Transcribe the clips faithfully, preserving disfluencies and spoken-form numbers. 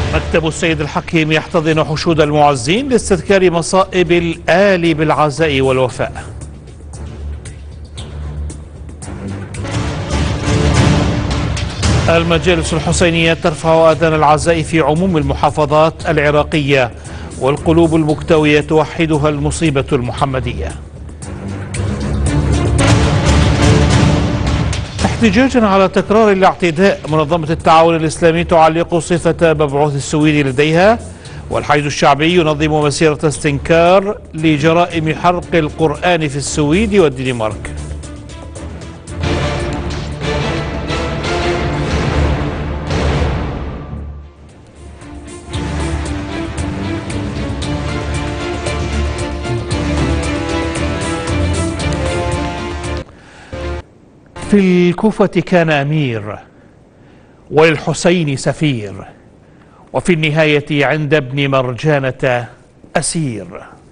مكتب السيد الحكيم يحتضن حشود المعزين لاستذكار مصائب الآل بالعزاء والوفاء. المجالس الحسينية ترفع آذان العزاء في عموم المحافظات العراقية، والقلوب المكتوية توحدها المصيبة المحمدية. احتجاجا على تكرار الاعتداء، منظمة التعاون الإسلامي تعلق صفة مبعوث السويد لديها، والحشد الشعبي ينظم مسيرة استنكار لجرائم حرق القرآن في السويد والدنمارك. في الكوفة كان أمير، وللحسين سفير، وفي النهاية عند ابن مرجانة أسير.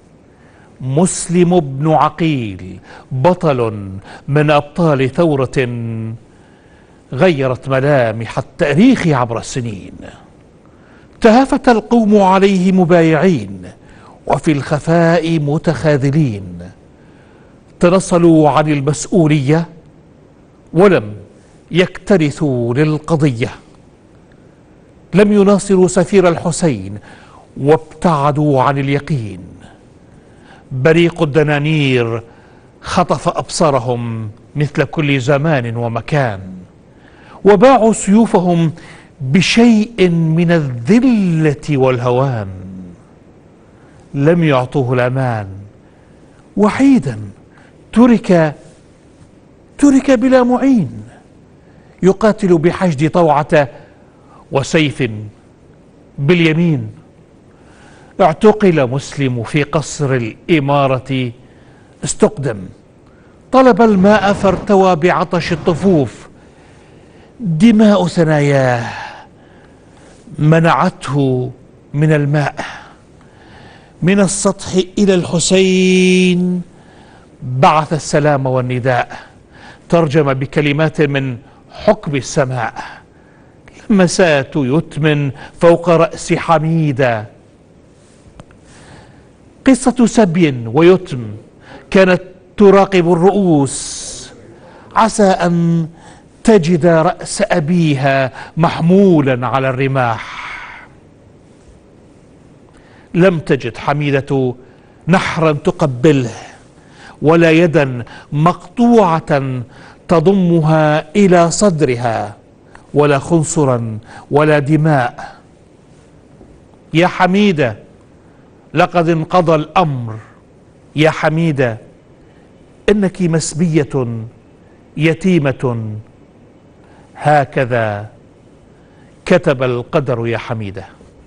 مسلم بن عقيل بطل من أبطال ثورة غيرت ملامح التاريخ عبر السنين. تهافت القوم عليه مبايعين، وفي الخفاء متخاذلين. تنصلوا عن المسؤولية ولم يكترثوا للقضية. لم يناصروا سفير الحسين وابتعدوا عن اليقين. بريق الدنانير خطف أبصارهم مثل كل زمان ومكان، وباعوا سيوفهم بشيء من الذلة والهوان. لم يعطوه الأمان، وحيدا ترك ترك بلا معين، يقاتل بحشد طوعة وسيف باليمين. اعتقل مسلم في قصر الإمارة، استقدم، طلب الماء فارتوى بعطش الطفوف. دماء ثناياه منعته من الماء. من السطح إلى الحسين بعث السلام والنداء، ترجم بكلمات من حكم السماء. لمسات يتم فوق رأس حميدة. قصة سبي ويتم كانت تراقب الرؤوس، عسى أن تجد رأس أبيها محمولا على الرماح. لم تجد حميدة نحرا تقبله، ولا يدا مقطوعة تضمها إلى صدرها، ولا خنصرا ولا دماء. يا حميدة لقد انقضى الأمر. يا حميدة إنك مسبية يتيمة، هكذا كتب القدر يا حميدة.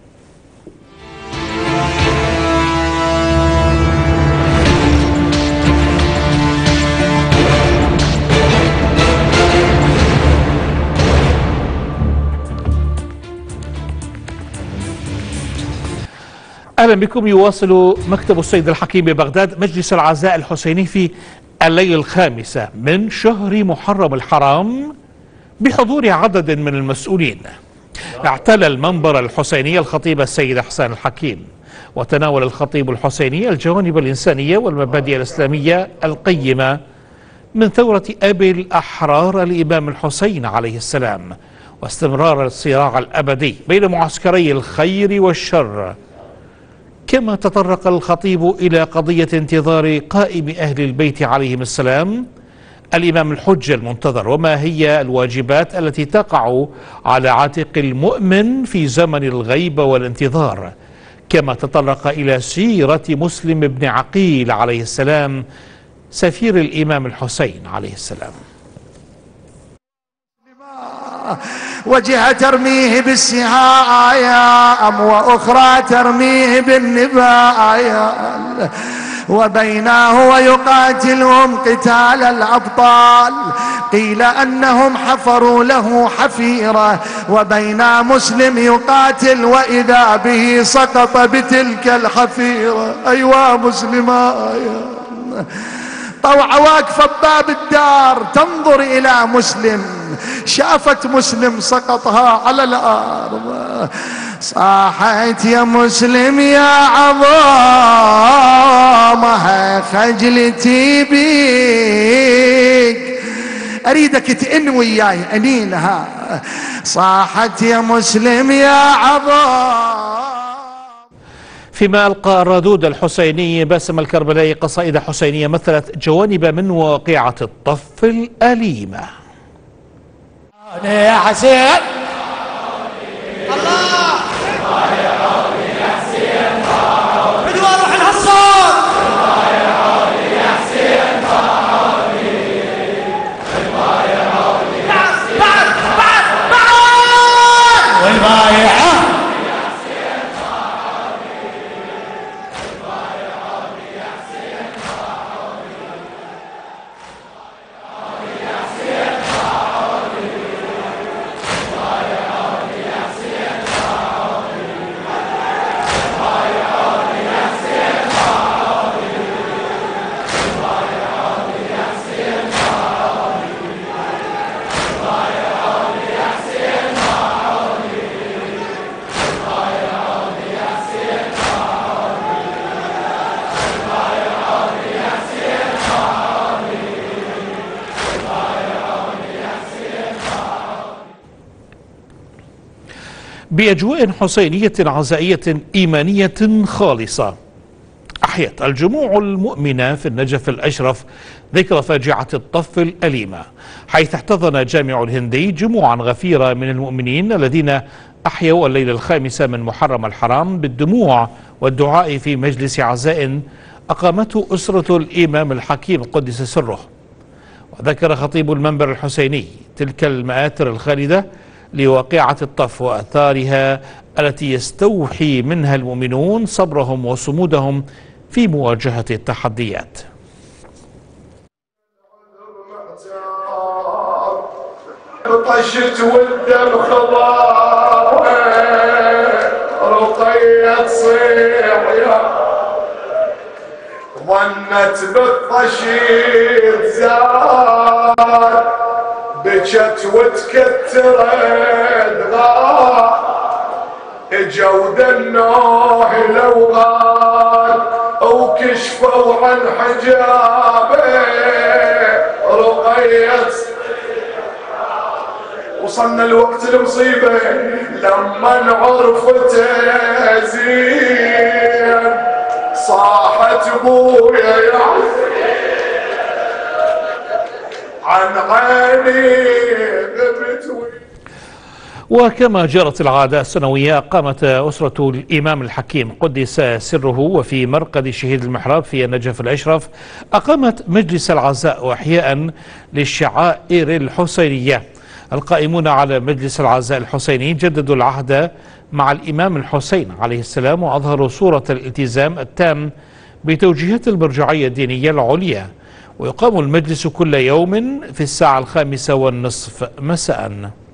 أهلا بكم. يواصل مكتب السيد الحكيم ببغداد مجلس العزاء الحسيني في الليلة الخامسة من شهر محرم الحرام بحضور عدد من المسؤولين. اعتلى المنبر الحسيني الخطيب السيد حسان الحكيم، وتناول الخطيب الحسيني الجوانب الإنسانية والمبادئ الإسلامية القيمة من ثورة أبي الأحرار الإمام الحسين عليه السلام، واستمرار الصراع الأبدي بين معسكري الخير والشر. كما تطرق الخطيب إلى قضية انتظار قائم أهل البيت عليهم السلام الإمام الحجة المنتظر، وما هي الواجبات التي تقع على عاتق المؤمن في زمن الغيبة والانتظار. كما تطرق إلى سيرة مسلم بن عقيل عليه السلام سفير الإمام الحسين عليه السلام. وجهة ترميه بالسهام، وأخرى ترميه بالنبايا، وبيناه ويقاتلهم قتال الأبطال. قيل أنهم حفروا له حفيرة، وبين مسلم يقاتل وإذا به سقط بتلك الحفيرة. أيوا مسلما طوعة واقفة بباب الدار تنظر إلى مسلم، شافت مسلم سقطها على الأرض، صاحت يا مسلم يا عظامها خجلتي بيك، أريدك تئن وياي أنينها، صاحت يا مسلم يا عظام. فيما ألقى الردود الحسيني باسم الكربلائي قصائد حسينية مثلت جوانب من واقعة الطف الأليمة. يا حسين الله بدوا اروح الحصان بعد بعد بعد والبايعة بأجواء حسينية عزائية إيمانية خالصة، أحيت الجموع المؤمنة في النجف الأشرف ذكرى فاجعة الطف الأليمة، حيث احتضن جامع الهندي جموعا غفيرة من المؤمنين الذين أحيوا الليلة الخامسة من محرم الحرام بالدموع والدعاء في مجلس عزاء أقامته أسرة الإمام الحكيم قدس سره. وذكر خطيب المنبر الحسيني تلك المآثر الخالدة لواقعة الطف وآثارها التي يستوحي منها المؤمنون صبرهم وصمودهم في مواجهة التحديات. طشت والدم خضار رقية تصيح يا ظنت بالطشيت زاد بجت وتكترت غار اجوا ذنوه لو غار وكشفوا عن حجابه رقية. وصلنا الوقت المصيبة لما عرفته زين صاحت ابويا يا عن عيني غبت. وكما جرت العادة السنوية، قامت أسرة الإمام الحكيم قدس سره وفي مرقد شهيد المحراب في النجف الأشرف أقامت مجلس العزاء وإحياء للشعائر الحسينية. القائمون على مجلس العزاء الحسيني جددوا العهد مع الإمام الحسين عليه السلام وأظهروا صورة الالتزام التام بتوجيهات المرجعية الدينية العليا. ويقام المجلس كل يوم في الساعة الخامسة والنصف مساء.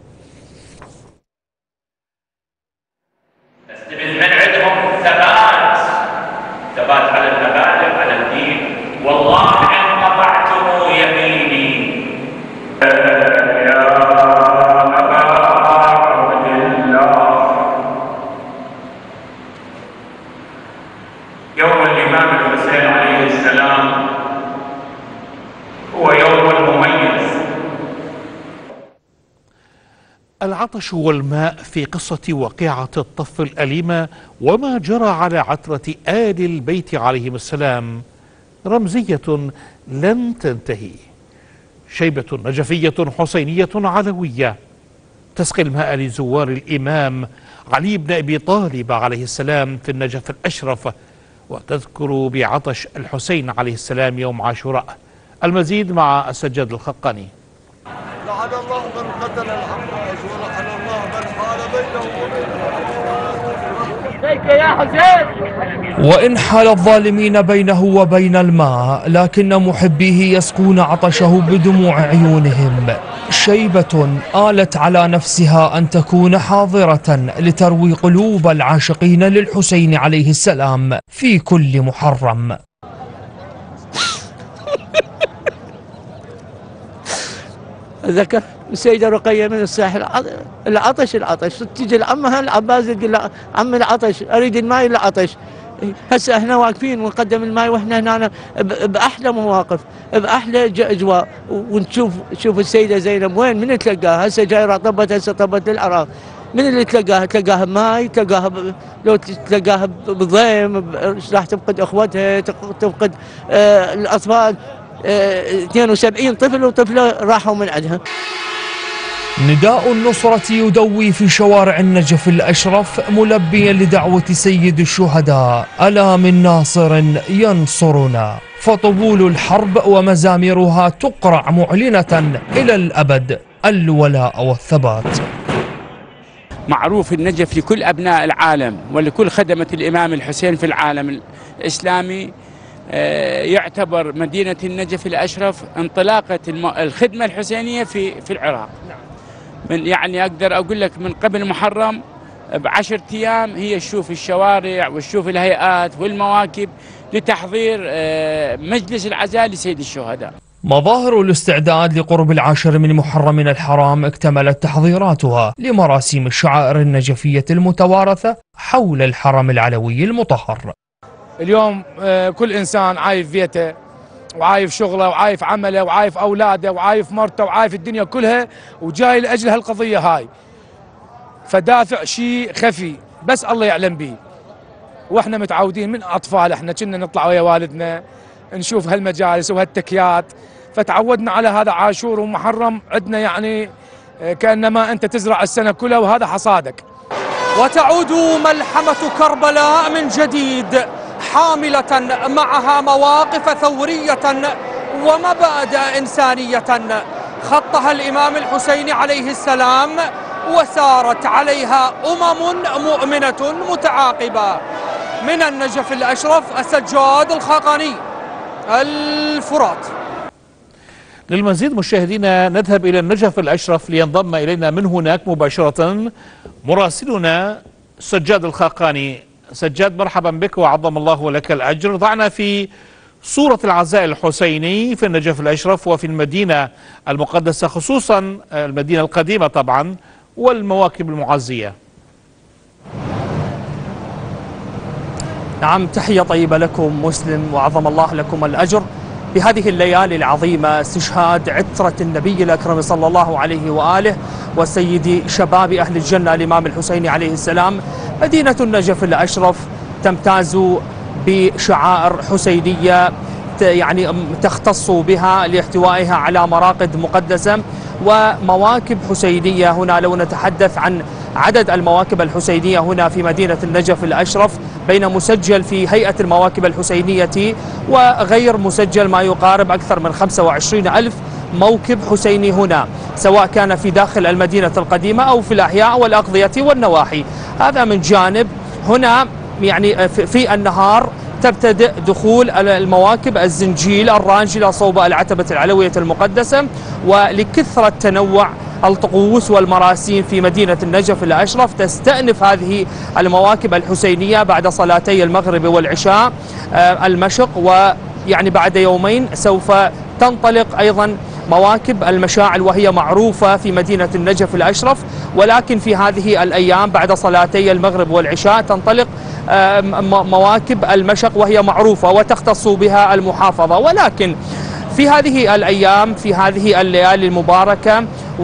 نستمد من عندهم ثبات ثبات على المبادئ على الدين. والله إن قطعتم يميني يا أبا عبد الله. يوم الإمام الحسين عليه السلام هو يوم مميز. العطش والماء في قصة واقعة الطف الأليمة وما جرى على عترة آل البيت عليهم السلام رمزية لن تنتهي، شيبة نجفية حسينية علوية تسقي الماء لزوار الإمام علي بن أبي طالب عليه السلام في النجف الأشرف، وتذكر بعطش الحسين عليه السلام يوم عاشوراء. المزيد مع السجاد الخقاني. لعن الله من قتل الحراج ولعن الله من حال بينه وبين يا حسين. وإن حال الظالمين بينه وبين الماء لكن محبيه يسقون عطشه بدموع عيونهم، شيبة آلت على نفسها أن تكون حاضرة لتروي قلوب العاشقين للحسين عليه السلام في كل محرم. ذكر السيدة رقية من الساحل، العطش العطش تجي لعمها العباس تقول له عم العطش اريد الماي العطش. هسه احنا واقفين ونقدم الماي واحنا هنا باحلى مواقف باحلى اجواء، ونشوف شوف السيده زينب وين من تلقاها هسه جايه طبت هسه طبت للعراق، من اللي تلقاها؟ تلقاها بماي، تلقاها ب... لو تلقاها بضيم ب... راح تفقد اخوتها، تفقد آه الاطفال، آه اثنين وسبعين طفل وطفله راحوا من عندها. نداء النصرة يدوي في شوارع النجف الأشرف ملبيا لدعوة سيد الشهداء: ألا من ناصر ينصرنا. فطبول الحرب ومزاميرها تقرع معلنة إلى الأبد الولاء والثبات. معروف النجف لكل أبناء العالم ولكل خدمة الإمام الحسين في العالم الإسلامي. يعتبر مدينة النجف الأشرف انطلاقة الخدمة الحسينية في في العراق. من يعني أقدر أقول لك من قبل محرم بعشرة أيام هي تشوف الشوارع وتشوف الهيئات والمواكب لتحضير مجلس العزاء لسيد الشهداء. مظاهر الاستعداد لقرب العاشر من محرم من الحرام اكتملت تحضيراتها لمراسيم الشعائر النجفية المتوارثة حول الحرم العلوي المطهر. اليوم كل إنسان عايف بيته وعايف شغله وعايف عمله وعايف أولاده وعايف مرته وعايف الدنيا كلها وجاي لأجل هالقضية هاي، فدافع شيء خفي بس الله يعلم به. واحنا متعودين من أطفال، احنا كنا نطلع ويا والدنا نشوف هالمجالس وهالتكيات، فتعودنا على هذا عاشور ومحرم عندنا يعني كأنما أنت تزرع السنة كلها وهذا حصادك. وتعود ملحمة كربلاء من جديد حاملة معها مواقف ثورية ومبادئ إنسانية خطها الإمام الحسين عليه السلام وسارت عليها أمم مؤمنة متعاقبة. من النجف الأشرف السجاد الخاقاني، الفرات. للمزيد مشاهدينا نذهب إلى النجف الأشرف لينضم إلينا من هناك مباشرة مراسلنا سجاد الخاقاني. سجاد مرحبا بك وعظم الله لك الأجر. ضعنا في صورة العزاء الحسيني في النجف الأشرف وفي المدينة المقدسة، خصوصا المدينة القديمة طبعا والمواكب المعزية. نعم، تحية طيبة لكم مسلم وعظم الله لكم الأجر. بهذه الليالي العظيمة استشهاد عترة النبي الأكرم صلى الله عليه وآله وسيد شباب أهل الجنة الإمام الحسين عليه السلام، مدينة النجف الأشرف تمتاز بشعائر حسينية يعني تختص بها لاحتوائها على مراقد مقدسة ومواكب حسينية. هنا لو نتحدث عن عدد المواكب الحسينية هنا في مدينة النجف الأشرف، بين مسجل في هيئة المواكب الحسينية وغير مسجل ما يقارب أكثر من خمسة وعشرين ألف موكب حسيني هنا، سواء كان في داخل المدينة القديمة أو في الأحياء والأقضية والنواحي. هذا من جانب. هنا يعني في النهار تبتدئ دخول المواكب الزنجيل الراجلة صوب العتبة العلوية المقدسة، ولكثرة تنوع الطقوس والمراسيم في مدينة النجف الأشرف تستأنف هذه المواكب الحسينية بعد صلاتي المغرب والعشاء المشق، ويعني بعد يومين سوف تنطلق أيضا مواكب المشاعل وهي معروفة في مدينة النجف الأشرف، ولكن في هذه الأيام بعد صلاتي المغرب والعشاء تنطلق مواكب المشق وهي معروفة وتختص بها المحافظة. ولكن في هذه الأيام في هذه الليالي المباركة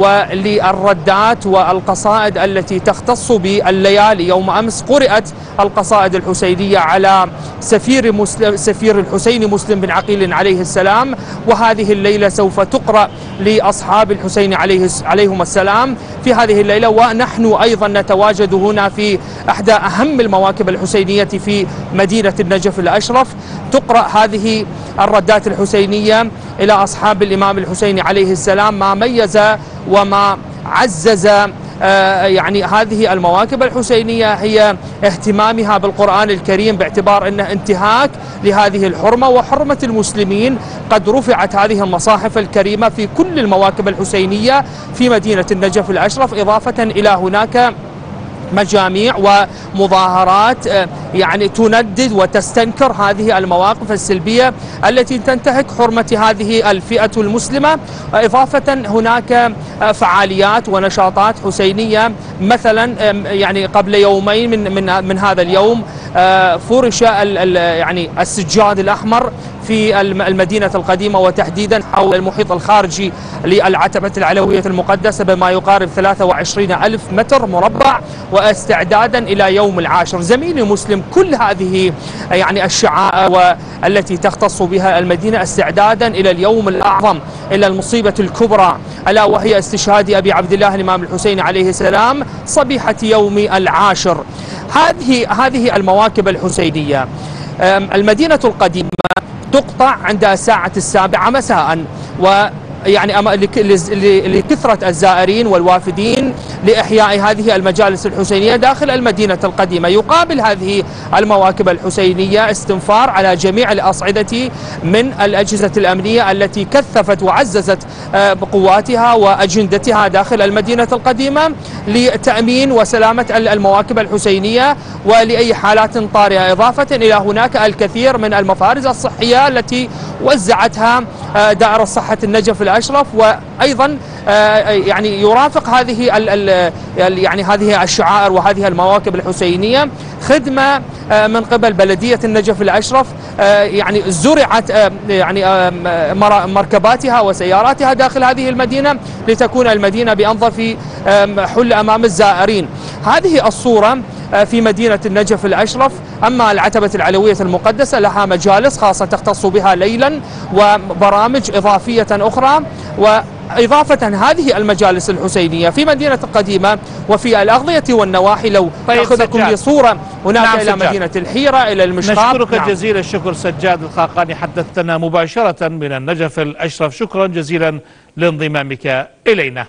وللردات والقصائد التي تختص بالليالي، يوم أمس قرأت القصائد الحسينية على سفير مسلم سفير الحسين مسلم بن عقيل عليه السلام، وهذه الليلة سوف تقرأ لأصحاب الحسين عليه عليهم السلام في هذه الليلة. ونحن أيضا نتواجد هنا في إحدى أهم المواكب الحسينية في مدينة النجف الأشرف، تقرأ هذه الردات الحسينية إلى أصحاب الإمام الحسين عليه السلام، ما ميز وما عزز يعني هذه المواكب الحسينية هي اهتمامها بالقرآن الكريم، باعتبار أنه انتهاك لهذه الحرمة وحرمة المسلمين. قد رفعت هذه المصاحف الكريمة في كل المواكب الحسينية في مدينة النجف الأشرف، إضافة إلى هناك مجاميع ومظاهرات يعني تندد وتستنكر هذه المواقف السلبية التي تنتهك حرمة هذه الفئة المسلمة. إضافة هناك فعاليات ونشاطات حسينية، مثلا يعني قبل يومين من من من هذا اليوم فرش يعني السجاد الأحمر في المدينة القديمة وتحديدا حول المحيط الخارجي للعتبة العلوية المقدسة بما يقارب ثلاثة وعشرين ألف متر مربع، واستعدادا إلى يوم العاشر. زميلي مسلم، كل هذه يعني الشعائر والتي تختص بها المدينة استعدادا إلى اليوم الأعظم، إلى المصيبة الكبرى، ألا وهي استشهاد أبي عبد الله الإمام الحسين عليه السلام صبيحة يوم العاشر. هذه هذه المواكب الحسينية. المدينة القديمة تقطع عند الساعة السابعة مساء، ويعني لكثرة الزائرين والوافدين لإحياء هذه المجالس الحسينية داخل المدينة القديمة. يقابل هذه المواكب الحسينية استنفار على جميع الأصعدة من الأجهزة الأمنية التي كثفت وعززت قواتها وأجندتها داخل المدينة القديمة لتأمين وسلامة المواكب الحسينية ولأي حالات طارئة. إضافة إلى هناك الكثير من المفارز الصحية التي وزعتها دائرة صحة النجف الأشرف، وأيضا يعني يرافق هذه ال يعني هذه الشعائر وهذه المواكب الحسينية خدمة من قبل بلدية النجف الأشرف، يعني زرعت يعني مركباتها وسياراتها داخل هذه المدينة لتكون المدينة بأنظف حل أمام الزائرين. هذه الصورة في مدينة النجف الأشرف. أما العتبة العلوية المقدسة لها مجالس خاصة تختص بها ليلا وبرامج إضافية أخرى. وإضافة هذه المجالس الحسينية في مدينة القديمة وفي الأغضية والنواحي، لو أخذكم بصورة هناك نعم إلى مدينة الحيرة، إلى المشقاق. نشكرك نعم. جزيل الشكر سجاد الخاقاني، حدثتنا مباشرة من النجف الأشرف. شكرا جزيلا لانضمامك إلينا.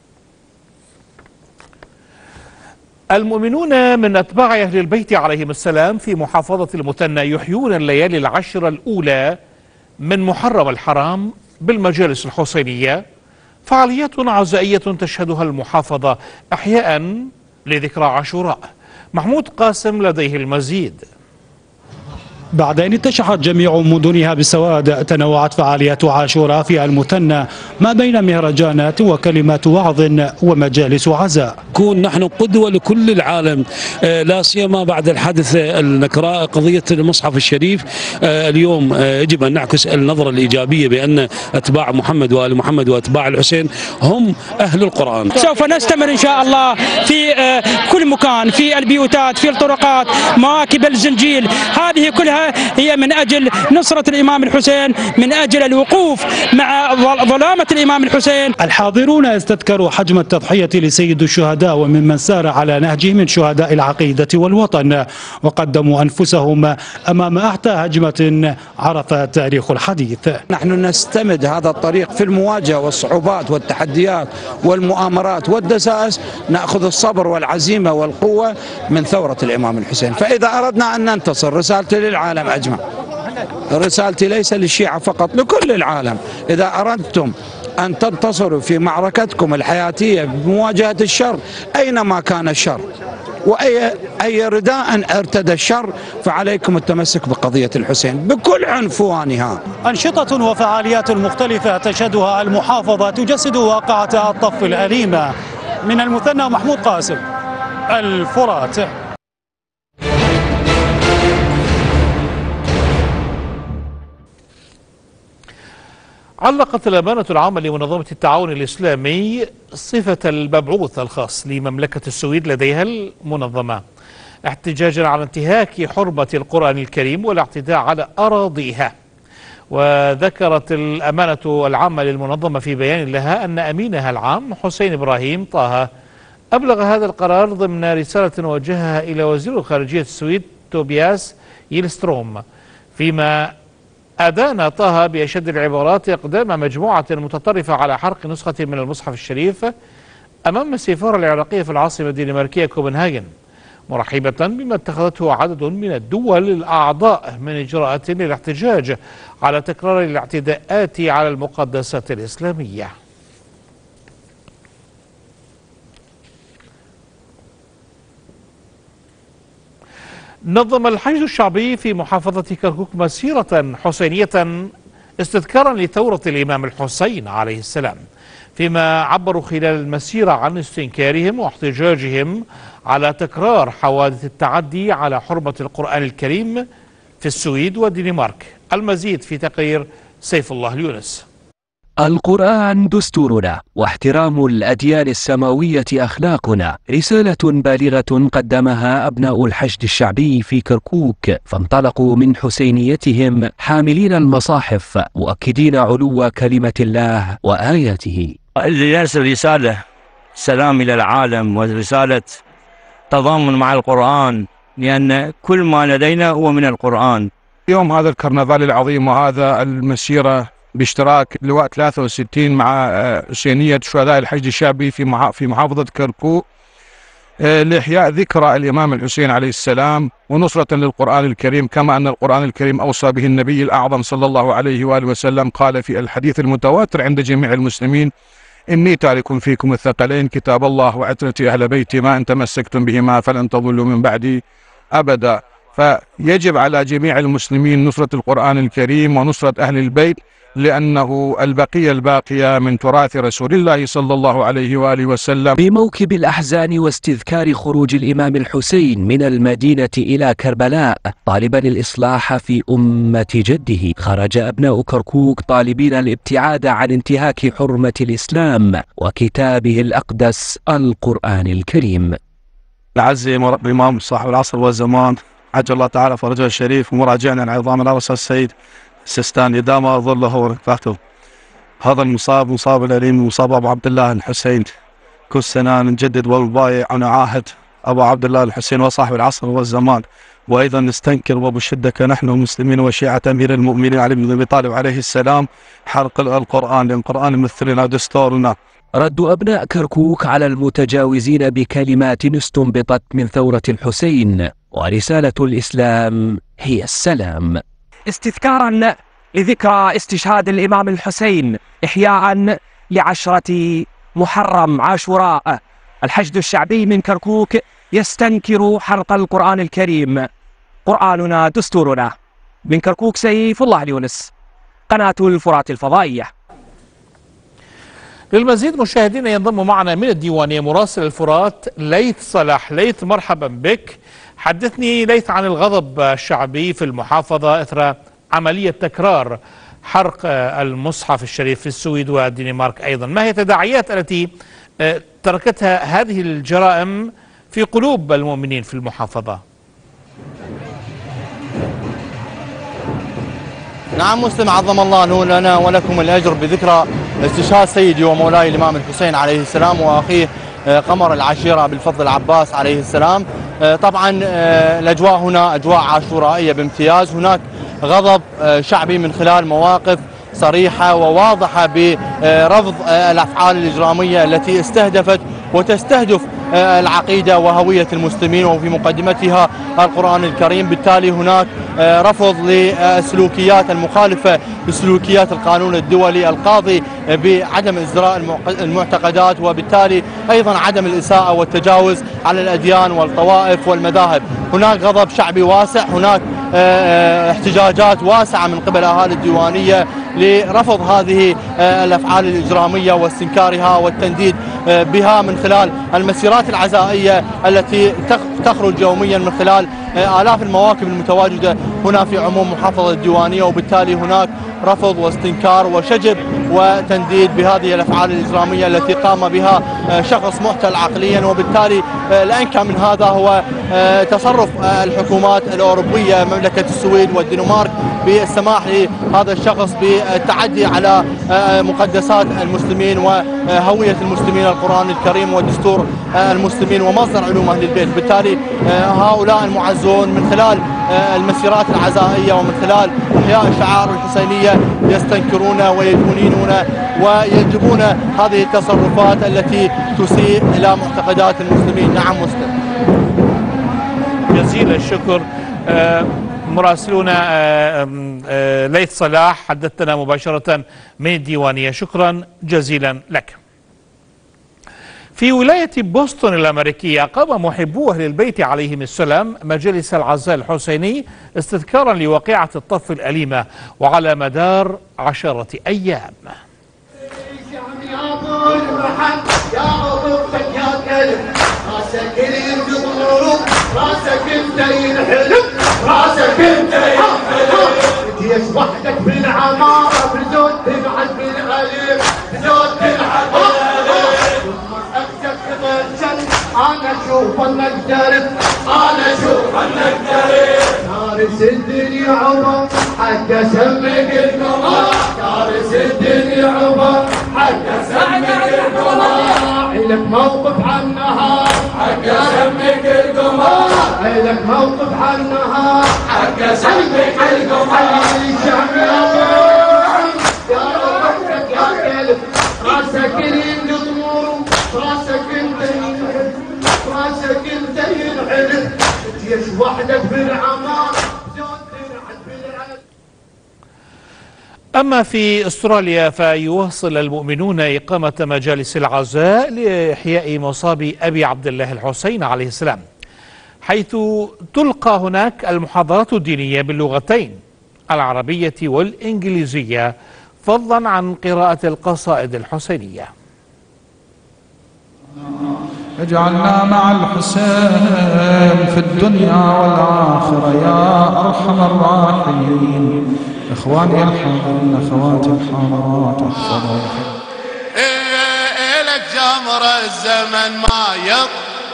المؤمنون من أتباع أهل البيت عليهم السلام في محافظة المثنى يحيون الليالي العشر الأولى من محرم الحرام بالمجالس الحسينية، فعاليات عزائية تشهدها المحافظة إحياء لذكرى عاشوراء. محمود قاسم لديه المزيد. بعد أن اتشحت جميع مدنها بالسواد، تنوعت فعاليات عاشوراء في المثنى ما بين مهرجانات وكلمات وعظ ومجالس عزاء. كون نحن قدوة لكل العالم، لا سيما بعد الحدث النكراء قضية المصحف الشريف. اليوم يجب أن نعكس النظرة الإيجابية بأن أتباع محمد وآل محمد وأتباع الحسين هم أهل القرآن. سوف نستمر إن شاء الله في كل مكان، في البيوتات، في الطرقات، مواكب الزنجيل، هذه كلها هي من أجل نصرة الإمام الحسين، من أجل الوقوف مع ظلامة الإمام الحسين. الحاضرون استذكروا حجم التضحية لسيد الشهداء وممن سار على نهجه من شهداء العقيدة والوطن، وقدموا أنفسهم أمام أعتى هجمة عرف تاريخ الحديث. نحن نستمد هذا الطريق في المواجهة والصعوبات والتحديات والمؤامرات والدسائس، نأخذ الصبر والعزيمة والقوة من ثورة الإمام الحسين. فإذا أردنا أن ننتصر، رسالتي للعالم أجمع، رسالتي ليس للشيعة فقط، لكل العالم. إذا أردتم أن تنتصروا في معركتكم الحياتية بمواجهة الشر أينما كان الشر، وأي أي رداء ارتدى الشر، فعليكم التمسك بقضية الحسين بكل عنفوانها. أنشطة وفعاليات مختلفة تشهدها المحافظة تجسد واقعة الطف الأليمة. من المثنى محمود قاسم، الفرات. علقت الأمانة العامة لمنظمة التعاون الإسلامي صفة المبعوث الخاص لمملكة السويد لديها المنظمة احتجاجا على انتهاك حرمة القرآن الكريم والاعتداء على أراضيها. وذكرت الأمانة العامة للمنظمة في بيان لها أن أمينها العام حسين إبراهيم طه أبلغ هذا القرار ضمن رسالة وجهها إلى وزير الخارجية السويد توبياس يلستروم، فيما أدان طه بأشد العبارات إقدام مجموعة متطرفة على حرق نسخة من المصحف الشريف أمام السفارة العراقية في العاصمة الدنماركية كوبنهاجن، مرحبة بما اتخذته عدد من الدول الأعضاء من إجراءات للاحتجاج على تكرار الاعتداءات على المقدسات الإسلامية. نظم الحشد الشعبي في محافظة كركوك مسيرة حسينية استذكارا لثورة الإمام الحسين عليه السلام، فيما عبروا خلال المسيرة عن استنكارهم واحتجاجهم على تكرار حوادث التعدي على حرمة القرآن الكريم في السويد والدنمارك. المزيد في تقرير سيف الله اليونس. القرآن دستورنا، واحترام الأديان السماوية أخلاقنا، رسالة بالغة قدمها أبناء الحشد الشعبي في كركوك، فانطلقوا من حسينيتهم حاملين المصاحف مؤكدين علو كلمة الله وآياته. لنرسل رسالة سلام إلى العالم ورسالة تضامن مع القرآن، لأن كل ما لدينا هو من القرآن. يوم هذا الكرنفال العظيم وهذا المسيرة باشتراك لواء ثلاثة وستين مع حسينية شهداء الحشد الشعبي في في محافظة كركوك لإحياء ذكرى الإمام الحسين عليه السلام ونصرة للقرآن الكريم، كما أن القرآن الكريم أوصى به النبي الأعظم صلى الله عليه وآله وسلم، قال في الحديث المتواتر عند جميع المسلمين: إني تارك فيكم الثقلين كتاب الله وعترتي أهل بيتي ما إن تمسكتم بهما فلن تضلوا من بعدي أبدا. فيجب على جميع المسلمين نصرة القرآن الكريم ونصرة أهل البيت، لأنه البقية الباقية من تراث رسول الله صلى الله عليه وآله وسلم. بموكب الأحزان واستذكار خروج الإمام الحسين من المدينة إلى كربلاء طالبا الإصلاح في أمة جده، خرج أبناء كركوك طالبين الابتعاد عن انتهاك حرمة الإسلام وكتابه الأقدس القرآن الكريم. العزي الإمام صاحب العصر والزمان عجل الله تعالى فرجه الشريف، ومراجعنا عظام الأرسل السيد السيستاني دام ظله ورفعته. هذا المصاب مصاب الأليم، مصاب أبو عبد الله الحسين، كل سنة نجدد ونبايع ونعاهد أبو عبد الله الحسين وصاحب العصر والزمان، وأيضا نستنكر وبالشدة كنحن المسلمين وشيعة أمير المؤمنين علي بن أبي طالب عليه السلام حرق القرآن، لأن القرآن يمثلنا ودستورنا. رد أبناء كركوك على المتجاوزين بكلمات استنبطت من ثورة الحسين، ورسالة الإسلام هي السلام. استذكارا لذكرى استشهاد الإمام الحسين، إحياء لعشرة محرم عاشوراء، الحشد الشعبي من كركوك يستنكر حرق القرآن الكريم، قرآننا دستورنا. من كركوك سيف الله اليونس، قناة الفرات الفضائية. للمزيد مشاهدينا ينضم معنا من الديوانية مراسل الفرات ليث صلاح. ليث مرحبا بك. حدثني ليث عن الغضب الشعبي في المحافظة إثر عملية تكرار حرق المصحف الشريف في السويد والدنمارك أيضا. ما هي التداعيات التي تركتها هذه الجرائم في قلوب المؤمنين في المحافظة؟ نعم مسلم، عظم الله لنا ولكم الأجر بذكرى استشهاد سيدي ومولاي الإمام الحسين عليه السلام وأخيه قمر العشيرة بالفضل العباس عليه السلام. طبعا الأجواء هنا أجواء عاشورائية بامتياز، هناك غضب شعبي من خلال مواقف صريحة وواضحة برفض الأفعال الإجرامية التي استهدفت وتستهدف العقيدة وهوية المسلمين وفي مقدمتها القرآن الكريم. بالتالي هناك رفض للسلوكيات المخالفة لسلوكيات القانون الدولي القاضي بعدم ازدراء المعتقدات، وبالتالي أيضا عدم الإساءة والتجاوز على الأديان والطوائف والمذاهب. هناك غضب شعبي واسع، هناك احتجاجات واسعة من قبل أهالي الديوانية لرفض هذه الأفعال الإجرامية واستنكارها والتنديد بها من خلال المسيرات العزائية التي تخرج يوميا من خلال آلاف المواكب المتواجدة هنا في عموم محافظة الديوانية. وبالتالي هناك رفض واستنكار وشجب وتنديد بهذه الأفعال الإجرامية التي قام بها شخص معتل عقليا. وبالتالي الأنكى من هذا هو تصرف الحكومات الأوروبية مملكة السويد والدنمارك بالسماح لهذا الشخص بالتعدي على مقدسات المسلمين وهوية المسلمين، القرآن الكريم ودستور المسلمين ومصدر علوم أهل البيت. بالتالي هؤلاء المعزون من خلال المسيرات العزائية ومن خلال إحياء الشعائر الحسينية يستنكرون ويدونون ويجبون هذه التصرفات التي تسيء إلى معتقدات المسلمين. نعم مسلم. جزيل الشكر. مراسلنا ليث صلاح حدثنا مباشرة من الديوانية، شكرا جزيلا لك. في ولاية بوسطن الأمريكية قام محبو أهل البيت عليهم السلام مجلس العزاء الحسيني استذكارا لواقعة الطف الأليمة وعلى مدار عشرة أيام. راسك ينقض راسك انت ينحلم راسك انت ينحلم تيس وحدك بالعمارة بزود تبعد بالأليم بزود تبعد اختك تغشن انا اشوف انك درب انا اشوف انك درب كارث الدنيا عمر حتى سمك القمر كارث الدنيا عمر حتى سمك القمر لك موقف على النهار حق سمك القمر لك موقف على النهار حق سمك القمر الشعب يا ربك يا قلب راسك ينقض نور راسك انت ينحل راسك انت ينحل تيش وحدك بالعمار أما في أستراليا فيواصل المؤمنون إقامة مجالس العزاء لإحياء مصاب أبي عبد الله الحسين عليه السلام، حيث تلقى هناك المحاضرات الدينية باللغتين العربية والإنجليزية فضلا عن قراءة القصائد الحسينية. اجعلنا مع الحسين في الدنيا والآخرة يا أرحم الراحمين. إخواني الحاضرين أخواتي الحاضرات الصلاة إلك جمرة الزمن ما يط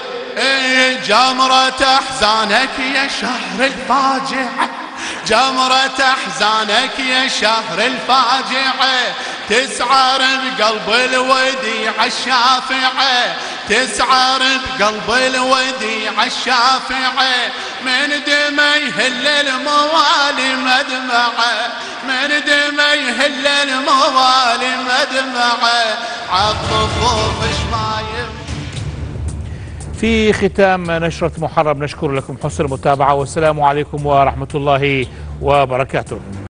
جمرة أحزانك يا شهر الفاجعة جمرة أحزانك يا شهر الفاجعة تسعر بقلب الوديع الشافعة تسعر بقلب الوديع الشافعة من دمى يهل الموالي مدمعة من دمى يهل الموالي مدمعة عالطفوف شمايم. في ختام نشرة محرم نشكر لكم حسن المتابعة والسلام عليكم ورحمة الله وبركاته.